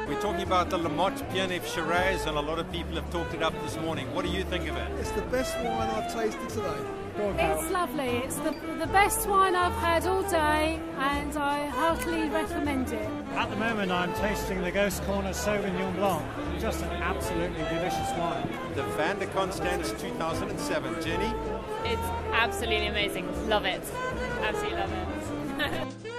We're talking about the La Motte Pierneef Shiraz, and a lot of people have talked it up this morning. What do you think of it? It's the best wine I've tasted today. It's lovely. It's the best wine I've had all day, and I heartily recommend it. At the moment, I'm tasting the Ghost Corner Sauvignon Blanc. Just an absolutely delicious wine. The Van de Constance 2007. Jenny? It's absolutely amazing. Love it. Absolutely love it.